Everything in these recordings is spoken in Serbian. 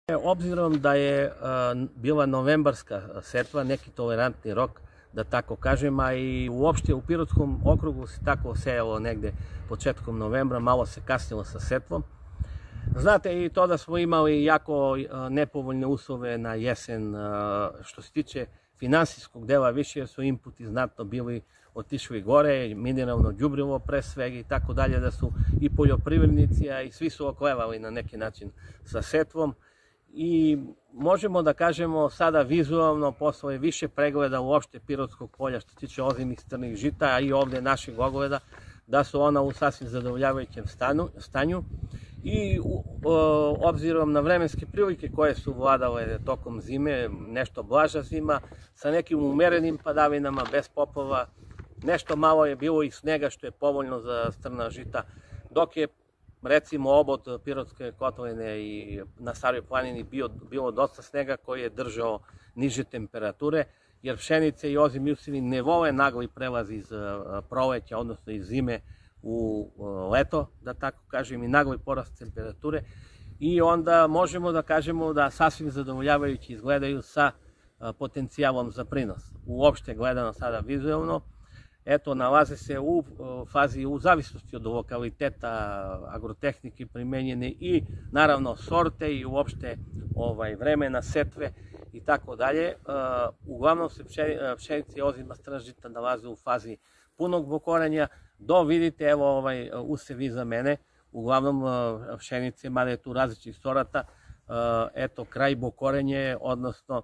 Obzirom da je bila novembarska setva, neki tolerantni rok, da tako kažem, a i uopšte u Pirotskom okrugu se tako sejalo negde početkom novembra, malo se kasnilo sa setvom. Znate i to da smo imali jako nepovoljne uslove na jesen što se tiče finansijskog dela, više jer su inputi znatno bili otišli gore, mineralno đubrivo pre svega i tako dalje, da su i poljoprivrednici, a i svi su oklevali na neki način sa setvom. I možemo da kažemo sada vizualno, posle više pregleda uopšte Pirotskog polja što se tiče ozimih strnih žita, a i ovde našeg ogleda, da su ona u sasvim zadovoljavajućem stanju. I obzirom na vremenske prilike koje su vladale tokom zime, nešto blaža zima, sa nekim umerenim padavinama, bez poplava, nešto malo je bilo i snega što je povoljno za strna žita, dok je recimo obod Pirotske kotline i na Staroj planini bilo dosta snega koji je držao niže temperature, jer pšenice i ozimi usjevi ne vole nagli prelaz iz proleća, odnosno iz zime u leto, da tako kažem, i nagli porast temperature, i onda možemo da kažemo da sasvim zadovoljavajući izgledaju sa potencijalom za prinos. Uopšte gledano sada vizualno, eto, nalaze se u fazi, u zavisnosti od lokaliteta, agrotehnike primenjene i naravno sorte i uopšte vremena setve i tako dalje. Uglavnom se pšenice i ozima strna žita nalaze u fazi punog bokorenja, do vidite, evo usev iza mene, uglavnom pšenice, mada je tu različitih sorata, eto, kraj bokorenje, odnosno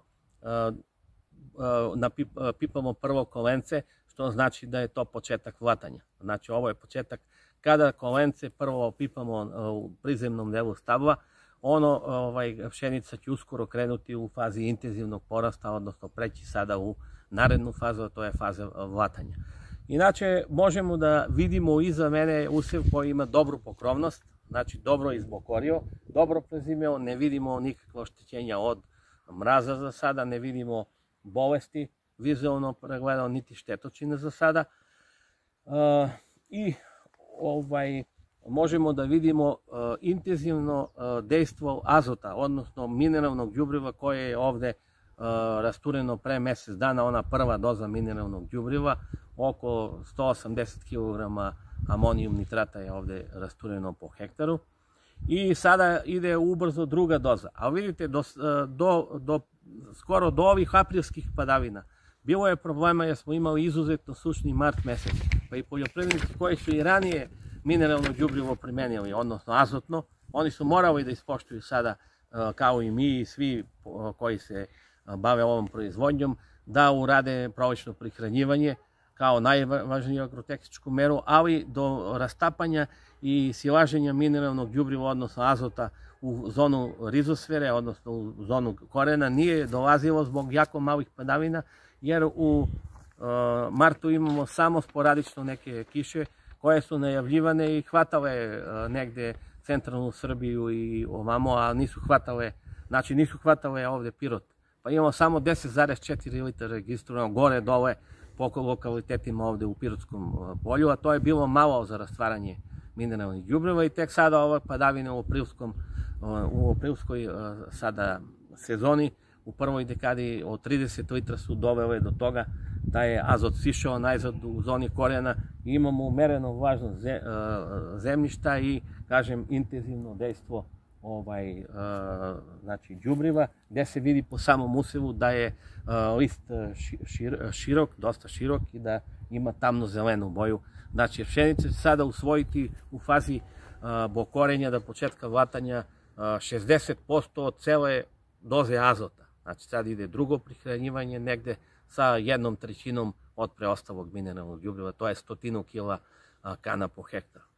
pipamo prvo kolence, što znači da je to početak vatanja. Znači, ovo je početak kada kolence prvo pipamo u prizemnom delu stabla, pšenica će uskoro krenuti u fazi intenzivnog porasta, odnosno preći sada u narednu fazu, a to je faza vatanja. Inače, možemo da vidimo iza mene usev koji ima dobru pokrovnost, znači dobro izbokorio, dobro prezimeo, ne vidimo nikakve oštećenja od mraza za sada, ne vidimo bolesti, vizualno pregledano, niti štetočine za sada. I možemo da vidimo intenzivno dejstvo azota, odnosno mineralnog đubriva koje je ovde rastureno pre mesec dana, ona prva doza mineralnog đubriva, oko 180 kg amonijum nitrata je ovde rastureno po hektaru. I sada ide ubrzo druga doza. A vidite, skoro do ovih aprilskih padavina bilo je problema jer smo imali izuzetno sušni mart mesec, pa i poljoprivrednici koji su i ranije mineralno đubrivo primenjali, odnosno azotno, oni su morali da ispoštuju sada, kao i mi i svi koji se bave ovom proizvodnjom, da urade prolećno prihranjivanje kao najvažniju agrotehničku meru, ali do rastapanja i silaženja mineralnog đubriva, odnosno azota, u zonu rizosfere, odnosno u zonu korena, nije dolazilo zbog jako malih padavina, jer u martu imamo samo sporadično neke kiše koje su najavljivane i hvatale negde centralnu Srbiju i ovamo, a nisu hvatale ovde Pirot. Pa imamo samo 10,4 litra registrovano gore dole po lokalitetima ovde u Pirotskom polju, a to je bilo malo za rastvaranje mineralnih đubriva i tek sada ove padavine u aprilskoj sada sezoni, u prvoj dekadi od 30 litra su dovele do toga da je azot sišao najzad u zoni korijena i imamo umereno vlažnost zemljišta i, kažem, intenzivno dejstvo đubriva, gde se vidi po samom usevu da je list širok, dosta širok i da ima tamno-zelenu boju. Znači, pšenica će sada usvojiti u fazi bokorenja do početka vatanja 60% od cele doze azota. Znači, sad ide drugo prihranjivanje negde sa 1/3 od preostalog mineralnog đubriva, to je 100 kila kana po hektaru.